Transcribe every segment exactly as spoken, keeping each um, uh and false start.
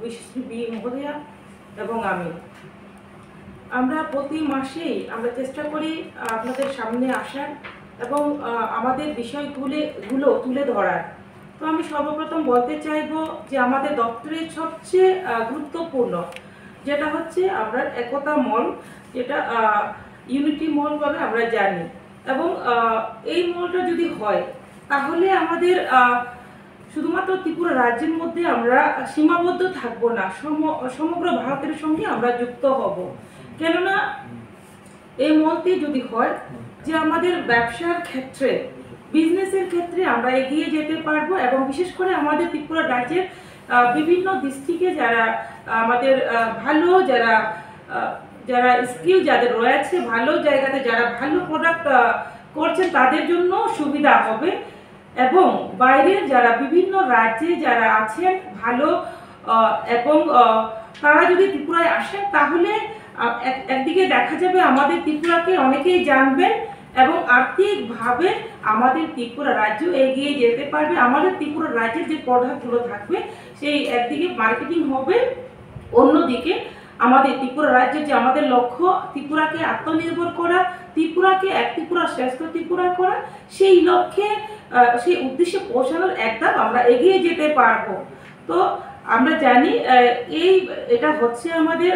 Bishwashree B মহোদয়া এবং আমি আমরা প্রতি মাসেই আমরা চেষ্টা করি আপনাদের সামনে আসার এবং আমাদের বিষয়গুলো গুলো তুলে ধরার। তো আমি সর্বপ্রথম বলতে চাইব যে আমাদের দপ্তরের সবচেয়ে গুরুত্বপূর্ণ যেটা হচ্ছে আমরা একতা মল, যেটা ইউনিটি মল বলে আমরা জানি, এবং এই মলটা যদি হয় তাহলে আমাদের শুধুমাত্র ত্রিপুরা রাজ্যের মধ্যে আমরা সীমাবদ্ধ থাকব না, সমগ্র ভারতের সঙ্গে আমরা যুক্ত হব। কেননা এই মলটি যদি হয় যে আমাদের ব্যবসার ক্ষেত্রে, বিজনেসের ক্ষেত্রে আমরা এগিয়ে যেতে পারবো, এবং বিশেষ করে আমাদের ত্রিপুরা রাজ্যের বিভিন্ন ডিস্ট্রিক্টে যারা আমাদের ভালো যারা যারা স্কিল যাদের রয়েছে, ভালো জায়গাতে যারা ভালো প্রোডাক্ট করছেন তাদের জন্য সুবিধা হবে, এবং বাইরের যারা বিভিন্ন রাজ্যে যারা আছেন ভালো এবং তারা যদি ত্রিপুরায় আসেন তাহলে একদিকে দেখা যাবে আমাদের ত্রিপুরাকে অনেকেই জানবেন এবং আর্থিকভাবে আমাদের ত্রিপুরা রাজ্য এগিয়ে যেতে পারবে। আমাদের ত্রিপুরা রাজ্যের যে প্রোডাক্টগুলো থাকবে সেই একদিকে মার্কেটিং হবে, অন্যদিকে আমাদের ত্রিপুরা রাজ্যের যে আমাদের লক্ষ্য ত্রিপুরাকে আত্মনির্ভর করা, ত্রিপুরাকে এক ত্রিপুরা শ্রেষ্ঠ ত্রিপুরা করা, সেই লক্ষ্যে সেই উদ্দেশ্যে পৌঁছানোর একদম আমরা এগিয়ে যেতে পারবো। তো আমরা জানি এই এটা হচ্ছে আমাদের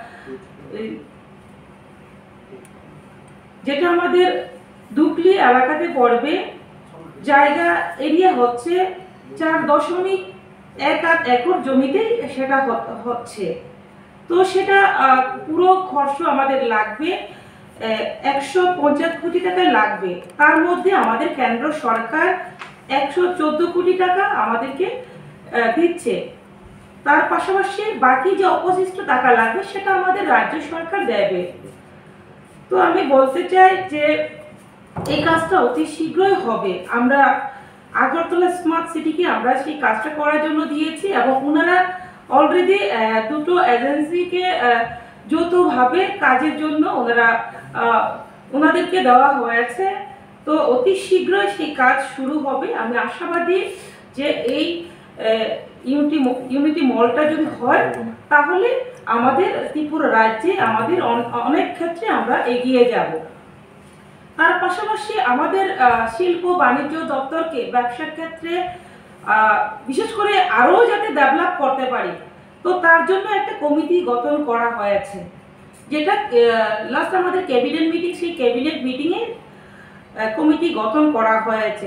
যেটা আমাদের দুকলি এলাকাতে পড়বে, জায়গা এরিয়া হচ্ছে চার দশমিক এক আট একর জমিতে সেটা হচ্ছে। তো সেটা পুরো খরচ আমাদের লাগবে একশো পঞ্চাশ কোটি টাকা লাগবে। তার মধ্যে আমাদের কেন্দ্র সরকার একশো চোদ্দ কোটি টাকা আমাদেরকে দিচ্ছে, তার পাশাপাশি বাকি যে অবশিষ্ট টাকা লাগবে সেটা আমাদের রাজ্য সরকার দেবে। তো আমি বলতে চাই যে এই কাজটা অতি শীঘ্রই হবে। আমরা আগরতলা স্মার্ট সিটিকে আমরা সেই কাজটা করার জন্য দিয়েছি, এবং ওনারা অলরেডি দুটো এজেন্সিকে যৌথভাবে কাজের জন্য ওনারা ওনাদেরকে দেওয়া হয়েছে। তো অতি শীঘ্রই সেই কাজ শুরু হবে। আমি আশাবাদী যে এই ইউনিটি ইউনিটি মলটা যদি হয় তাহলে আমাদের ত্রিপুরা রাজ্যে আমাদের অনেক ক্ষেত্রে আমরা এগিয়ে যাব। তার পাশাপাশি আমাদের শিল্প বাণিজ্য দপ্তরকে ব্যবসার ক্ষেত্রে বিশেষ করে আরও যাতে ডেভেলপ করতে পারি, তো তার জন্য একটা কমিটি গঠন করা হয়েছে, যেটা লাস্ট আমাদের ক্যাবিনেট মিটিং, সেই ক্যাবিনেট মিটিংয়ে কমিটি গঠন করা হয়েছে।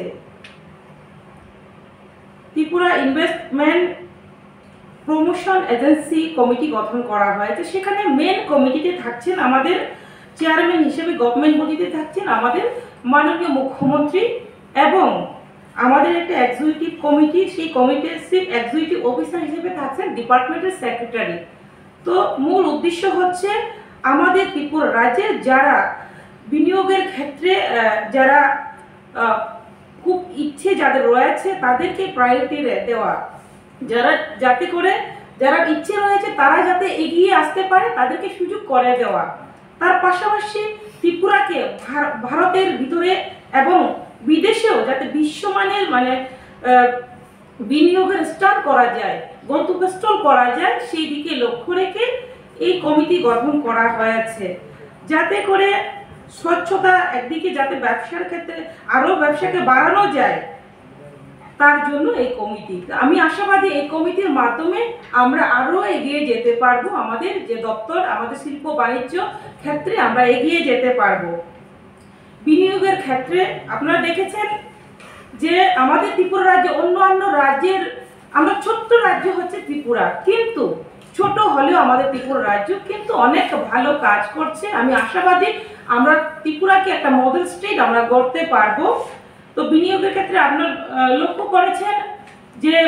Tripura investment promotion agency committee গঠন করা হয়েছে। সেখানে মেন কমিটিতে থাকছেন আমাদের চেয়ারম্যান হিসেবে, গভর্নমেন্ট বডিতে থাকছেন আমাদের মাননীয় মুখ্যমন্ত্রী, এবং আমাদের একটা এক্সিকিউটিভ কমিটি, সেই কমিটির চিফ এক্সিকিউটিভ অফিসার হিসেবে থাকছেন ডিপার্টমেন্টের সেক্রেটারি। তো মূল উদ্দেশ্য হচ্ছে আমাদের ত্রিপুরা রাজ্যে যারা বিনিয়োগের ক্ষেত্রে যারা খুব ইচ্ছে যাদের রয়েছে তাদেরকে প্রায়োরিটি দেওয়া, যারা যাতে করে যারা ইচ্ছে রয়েছে তারা যাতে এগিয়ে আসতে পারে তাদেরকে সুযোগ করে দেওয়া। তার পাশাপাশি ত্রিপুরাকে ভারতের ভিতরে এবং বিদেশেও যাতে বিশ্বমানের মানে বিনিয়োগের স্টার্ট করা যায়, গন্তব্যস্থল করা যায়, সেই দিকে লক্ষ্য রেখে এই কমিটি গঠন করা হয়েছে, যাতে করে স্বচ্ছতা একদিকে যাতে ব্যবসার ক্ষেত্রে আরও ব্যবসাকে বাড়ানো যায়, তার জন্য এই কমিটি। আমি আশাবাদী এই কমিটির মাধ্যমে আমরা আরও এগিয়ে যেতে পারবো, আমাদের যে দপ্তর আমাদের শিল্প বাণিজ্য ক্ষেত্রে আমরা এগিয়ে যেতে পারবো। বিনিয়োগের ক্ষেত্রে আপনারা দেখেছেন যে আমাদের ত্রিপুরা রাজ্য অন্যান্য রাজ্যের, আমরা ছোট্ট রাজ্য হচ্ছে ত্রিপুরা, কিন্তু ছোট হলেও আমাদের ত্রিপুরা রাজ্য কিন্তু অনেক ভালো কাজ করছে। আমি আশাবাদী আমরা ত্রিপুরাকে একটা মডেল স্টেট আমরা গড়তে পারবো। তো বিনিয়োগের ক্ষেত্রে আপনার লক্ষ্য করেছেন যে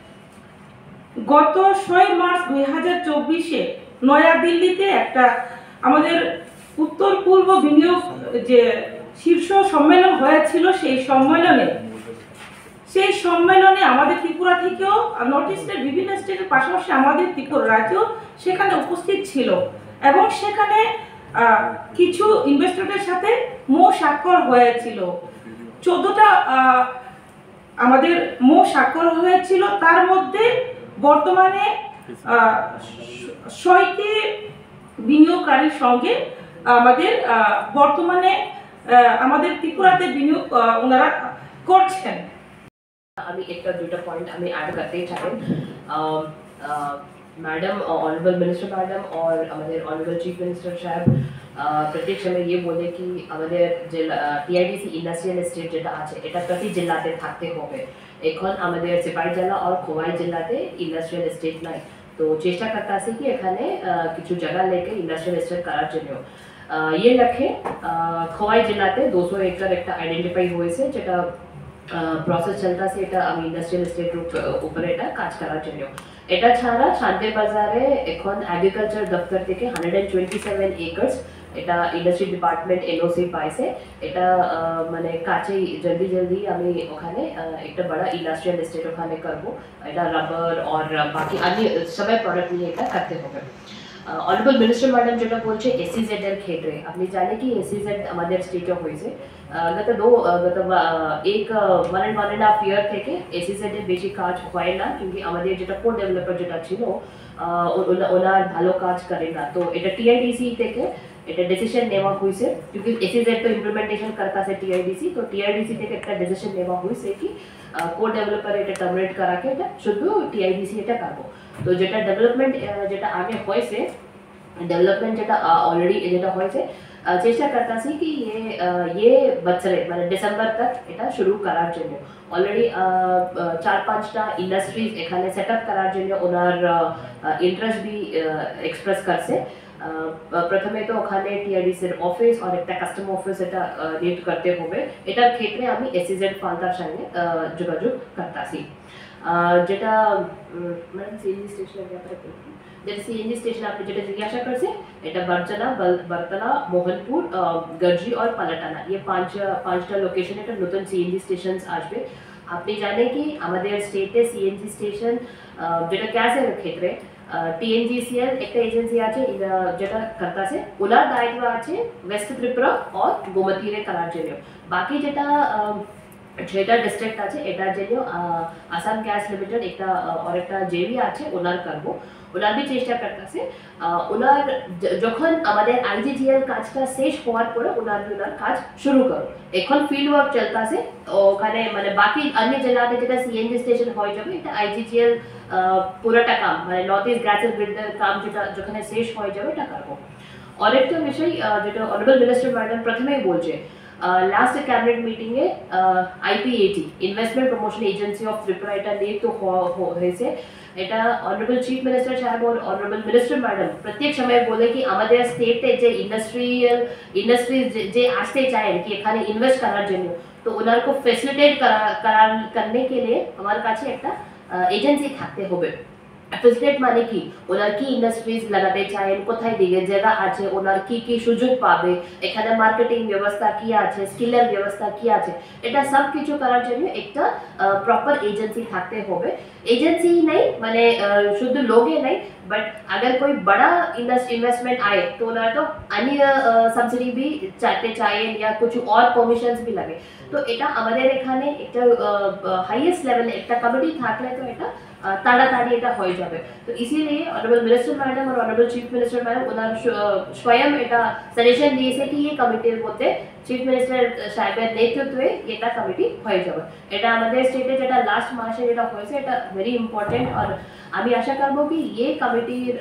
গত ছয় মার্চ দুই হাজার চব্বিশে নয়াদিল্লিতে একটা আমাদের উত্তর পূর্ব বিনিয়োগ যে শীর্ষ সম্মেলন হয়েছিল, সেই সম্মেলনে সেই সম্মেলনে আমাদের ত্রিপুরা থেকেও নর্থ ইস্টের বিভিন্ন স্টেটের পাশাপাশি আমাদের ত্রিপুরা রাজ্য সেখানে উপস্থিত ছিল, এবং সেখানে কিছু ইনভেস্টরের সাথে মো স্বাক্ষর হয়েছিল। চোদ্দটা আমাদের মো স্বাক্ষর হয়েছিল, তার মধ্যে বর্তমানে ছয়টি বিনিয়োগকারীর সঙ্গে আমাদের বর্তমানে আমাদের ত্রিপুরাতে বিনিয়োগ ওনারা করছেন। আমি একটা দুটো পয়েন্ট আমি ऐड करते ही चाहे मैडम ऑनरेबल मिनिस्टर मैडम और हमारे ऑनरेबल चीफ मिनिस्टर साहब प्रत्येक समय ये बोले कि हमारे टीआईडीसी इंडस्ट्रियल एस्टेट যেটা আছে এটা প্রতি জেলাতে থাকতে হবে। এখন আমাদের সিপাহি জেলা আর খোয়াই জেলাতে ইন্ডাস্ট্রিয়াল এস্টেট নাই, তো চেষ্টা করতে আছে কি এখানে কিছু জায়গা লেকে ইন্ডাস্ট্রিয়াল এস্টেট করার জন্য। ये लक्ष्य খোয়াই জেলাতে দুশো একর একটা আইডেন্টিফাই হয়েছে, যেটা প্রসেস চলতা আছে। এটা আমি ইন্ডাস্ট্রিয়াল এস্টেট উপরে এটা কাজ করার জন্য। এটা ছাড়া শান্তি বাজারে এখন এগ্রিকালচার দপ্তর থেকে hundred and twenty seven acres এটা ইন্ডাস্ট্রি ডিপার্টমেন্ট এনওসি পাইছে। এটা মানে কাছে জলদি জলদি আমি ওখানে একটা বড় ইন্ডাস্ট্রিয়াল এস্টেট ওখানে করবো। এটা রাবার আর বাকি अन्य সবাই প্রোডাক্ট নিয়ে এটা করতে হবে। অনারেবল মিনিস্টার ম্যাডাম যেটা বলছে এসইজেড এর ক্ষেত্রে আপনি জানেন কি এসইজেড আমাদের স্টেটে হয়েছে গত দো গত এক one and one and half year থেকে এসইজেড এর বেশি কাজ হয় না, কিন্তু আমাদের যেটা কোর ডেভেলপার যেটা ছিল ওনার ভালো কাজ করে না। তো এটা টিআইডিসি থেকে এটা ডিসিশন নেওয়া হয়েছে, কিন্তু এসইজেড তো ইমপ্লিমেন্টেশন করতে আছে টিআইডিসি। তো টিআইডিসি থেকে একটা ডিসিশন নেওয়া হয়েছে কি কোর ডেভেলপার এটা টার্মিনেট করাকে এটা শুধু টিআইডিসি এটা করবো। তো যেটা ডেভেলপমেন্ট যেটা আগে হয়েছে डेवलपमेंट যেটা অলরেডি যেটা হয়েছে চেষ্টা করতেছি কি ये ये বছরে মানে ডিসেম্বর তক এটা শুরু করার জন্য। অলরেডি চার পাঁচটা ইন্ডাস্ট্রিজ এখানে সেট আপ করার জন্য ওনার ইন্টারেস্ট বি এক্সপ্রেস করছে। প্রথমে তো ওখানে টিআইডিসির অফিস আর একটা কাস্টমার অফিস এটা নিট করতে হবে। এটার ক্ষেত্রে আমি এসইজেড ফান্ডার সঙ্গে যোগাযোগ করতেছি। যেটা মানে সিএনজি স্টেশনের ব্যাপারে যেটা সিএনজি স্টেশন আপনি যেটা জিজ্ঞাসা করছে এটা বরজনা বরতলা মোহনপুর গর্জি और পালাটানা ये पांच পাঁচটা লোকেশন এটা নতুন সিএনজি স্টেশন আসবে। আপনি জানেন কি আমাদের স্টেটে সিএনজি স্টেশন যেটা গ্যাসের ক্ষেত্রে টিএনজিসিএল একটা এজেন্সি আছে যেটা করতেছে, ওনার দায়িত্ব আছে ওয়েস্ট ত্রিপুরা আর গোমতীরে করার জন্য। বাকি যেটা যেটা ডিস্ট্রিক্ট আছে এটার জন্য আসাম গ্যাস লিমিটেড একটা আর একটা জেভি আছে ওনার করবো। ওনার বি চেষ্টা করতেছে ওনার যখন আমাদের আইজিজিএল কাজটা শেষ হওয়ার পরে ওনার ওনার কাজ শুরু করো। এখন ফিল্ড ওয়ার্ক চলতেছে ওখানে মানে বাকি অন্য জেলাতে যেটা সিএনজি স্টেশন হয়ে যাবে এটা আইজিজিএল পুরোটা কাম মানে নর্থ ইস্ট গ্যাসের গ্রিডের কাম যেটা যেখানে শেষ হয়ে যাবে এটা করবো। আর একটা বিষয় যেটা অনারেবল মিনিস্টার ম্যাডাম প্রথমেই বলছে লাস্ট ক্যাবিনেট মিটিংয়ে IPAT investment promotion agency of Tripura এটা নিয়ে তো হয়েছে। এটা অনারেবল চিফ মিনিস্টার সাহেব আর অনারেবল মিনিস্টার ম্যাডাম প্রত্যেক সময় বলে কি আমাদের স্টেটে যে ইন্ডাস্ট্রিয়াল ইন্ডাস্ট্রিজ যে আসতে চায় কি এখানে ইনভেস্ট করার জন্য, তো ওনার को ফ্যাসিলিটেট করার करने के लिए আমার কাছে একটা এজেন্সি থাকতে হবে। ফ্যাসিলিটেট মানে কি ওনার কি ইন্ডাস্ট্রিজ লাগাতে চায়, কোথায় দিকে জায়গা আছে, ওনার কি কি সুযোগ পাবে, এখানে মার্কেটিং ব্যবস্থা কি আছে, স্কিলের ব্যবস্থা কি আছে, এটা সব কিছু করার জন্য একটা প্রপার এজেন্সি থাকতে হবে। एजेंसी ही नहीं माने शुद्ध लोग ही नहीं बट अगर कोई बड़ा इन्वेस्टमेंट आए तो ना तो अन्य सब्सिडी भी चाहते चाहिए या कुछ और परमिशंस भी लगे। तो এটা আমাদের এখানে একটা হাইয়েস্ট লেভেলে একটা কমিটি থাকলে তো এটা তাড়াতাড়ি এটা হয়ে যাবে। তো इसीलिए ऑनरेबल मिनिस्टर मैडम और ऑनरेबल चीफ मिनिस्टर मैडम ওনার स्वयं এটা সাজেশন দিয়েছে কি এই কমিটির মধ্যে চিফ মিনিস্টার সাহেবের নেতৃত্বে এটা কমিটি হয়ে যাবে। এটা আমাদের স্টেটে যেটা লাস্ট মাসে যেটা হয়েছে এটা ভেরি ইম্পর্টেন্ট আর আমি আশা করব কি এই কমিটির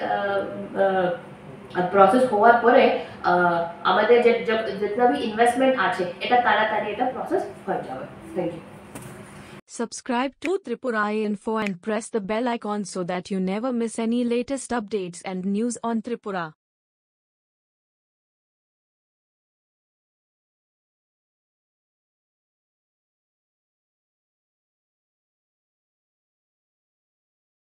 প্রসেস হওয়ার পরে আমাদের যে যেটা भी ইনভেস্টমেন্ট আছে এটা তাড়াতাড়ি এটা প্রসেস হয়ে যাবে। Thank you. Subscribe to Tripura Info and press the bell icon so that you never miss any latest updates and news on Tripura.